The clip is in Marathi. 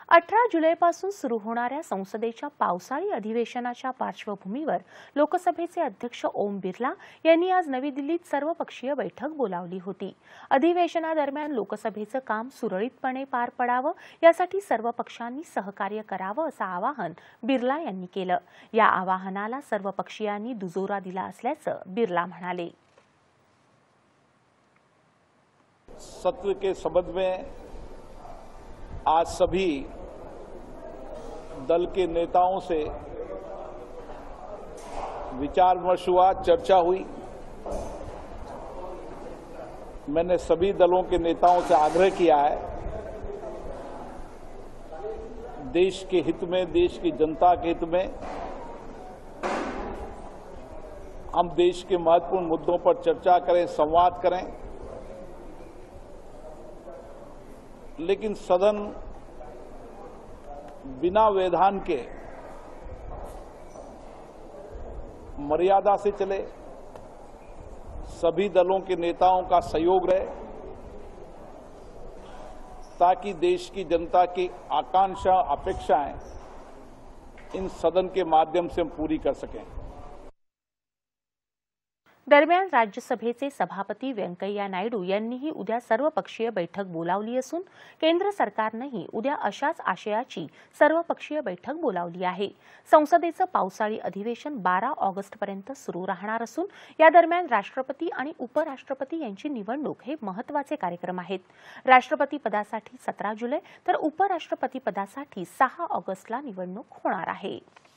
18 जुलैपासून सुरू होणाऱ्या संसदेच्या पावसाळी अधिवेशनाच्या पार्श्वभूमीवर लोकसभेचे अध्यक्ष ओम बिर्ला यांनी आज नवी दिल्लीत सर्वपक्षीय बैठक बोलावली होती। अधिवेशनादरम्यान लोकसभेचं काम सुरळीतपणे पार पडावं यासाठी सर्व पक्षांनी सहकार्य करावं असं आवाहन बिर्ला यांनी केलं। या आवाहनाला सर्व पक्षीयांनी दुजोरा दिला असल्याचं बिर्ला म्हणाले। सत्र के संबंध में आज सभी दल के नेताओं से विचार विमर्श हुआ, चर्चा हुई। मैंने सभी दलों के नेताओं से आग्रह किया है, देश के हित में, देश की जनता के हित में हम देश के महत्वपूर्ण मुद्दों पर चर्चा करें, संवाद करें, लेकिन सदन बिना व्यवधान के मर्यादा से चले, सभी दलों के नेताओं का सहयोग रहे ताकि देश की जनता की आकांक्षा, अपेक्षाएं इन सदन के माध्यम से हम पूरी कर सकें। दरम्यान राज्यसभेचे सभापती व्यंकय्या नायडू यांनीही उद्या सर्वपक्षीय बैठक बोलावली असून केंद्र सरकारनेही उद्या अशाच आशयाची सर्वपक्षीय बैठक बोलावली आहे। संसदेचं पावसाळी अधिवेशन 12 ऑगस्टपर्यंत सुरू राहणार असून या दरम्यान राष्ट्रपती आणि उपराष्ट्रपती यांची निवडणूक हे महत्त्वाचे कार्यक्रम आहेत। राष्ट्रपती पदासाठी 17 जुलै तर उपराष्ट्रपती पदासाठी 6 ऑगस्टला निवडणूक होणार आहे।